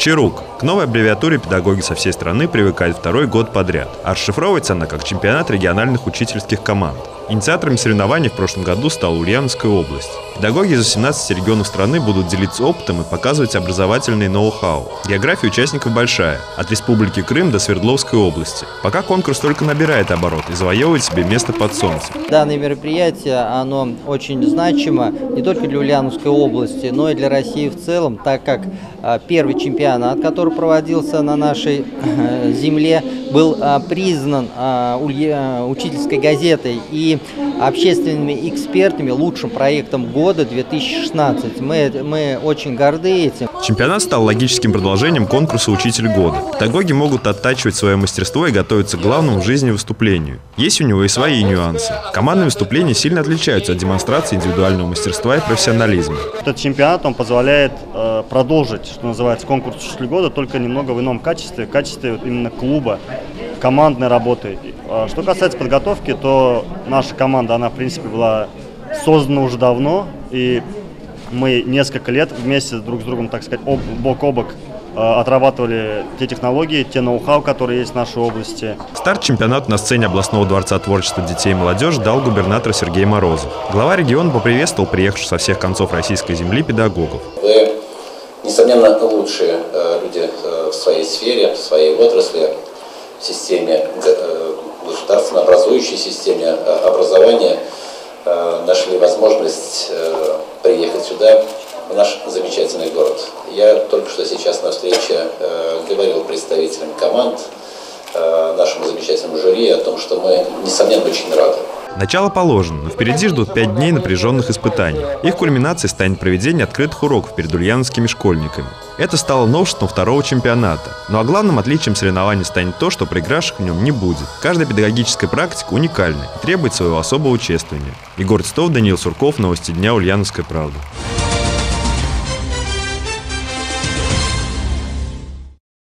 ЧРУК. К новой аббревиатуре педагоги со всей страны привыкают второй год подряд, а расшифровывается она как чемпионат региональных учительских команд. Инициаторами соревнований в прошлом году стала Ульяновская область. Педагоги из 18 регионов страны будут делиться опытом и показывать образовательный ноу-хау. География участников большая, от Республики Крым до Свердловской области. Пока конкурс только набирает оборот и завоевывает себе место под солнцем. Данное мероприятие, оно очень значимо не только для Ульяновской области, но и для России в целом, так как первый чемпионат, который проводился на нашей земле, был признан учительской газетой и общественными экспертами лучшим проектом года 2016. Мы очень горды этим. Чемпионат стал логическим продолжением конкурса «Учитель года». Педагоги могут оттачивать свое мастерство и готовиться к главному в жизни выступлению. Есть у него и свои нюансы. Командные выступления сильно отличаются от демонстрации индивидуального мастерства и профессионализма. Этот чемпионат он позволяет продолжить, что называется, конкурс «Учитель года», только немного в ином качестве, именно клуба, командной работы. Что касается подготовки, то наша команда, она в принципе была создана уже давно, и мы несколько лет вместе друг с другом, так сказать, бок о бок отрабатывали те технологии, те ноу-хау, которые есть в нашей области. Старт чемпионата на сцене областного дворца творчества детей и молодежи дал губернатор Сергей Морозов. Глава региона поприветствовал приехавших со всех концов российской земли педагогов. Вы, несомненно, лучшие люди в своей сфере, в своей отрасли, в системе государственной образующей системе образования нашли возможность приехать сюда, в наш замечательный город. Я только что сейчас на встрече говорил представителям команд, нашему замечательному жюри о том, что мы, несомненно, очень рады. Начало положено, но впереди ждут 5 дней напряженных испытаний. Их кульминацией станет проведение открытых уроков перед ульяновскими школьниками. Это стало новшеством второго чемпионата. Ну а главным отличием соревнований станет то, что проигравших в нем не будет. Каждая педагогическая практика уникальна и требует своего особого чествования. Егор Титов, Даниил Сурков, Новости дня, Ульяновская правда.